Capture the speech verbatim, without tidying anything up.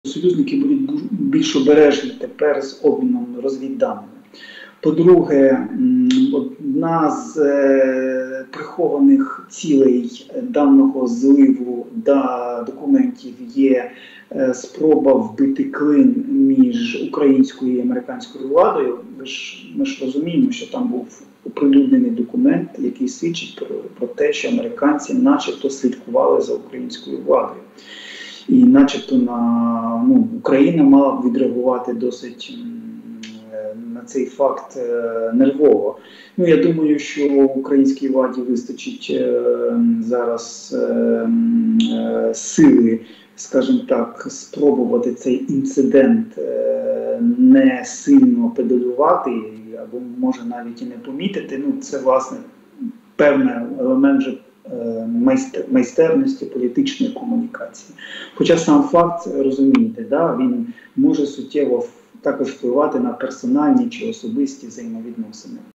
Союзники будуть більш обережні тепер з обміном розвідданими. По-друге, одна з е, прихованих цілей даного зливу да, документів є е, спроба вбити клин між українською і американською владою. Ми ж, ми ж розуміємо, що там був оприлюднений документ, який свідчить про, про те, що американці начебто слідкували за українською владою. І начебто на, ну, Україна мала б відреагувати досить на цей факт нервово. Ну, я думаю, що українській владі вистачить е, зараз е, е, сили, скажімо так, спробувати цей інцидент е, не сильно педалювати, або може навіть і не помітити. Ну, це, власне, певний елемент же Майстер, майстерності політичної комунікації. Хоча сам факт, розумієте, да, він може суттєво також впливати на персональні чи особисті взаємовідносини.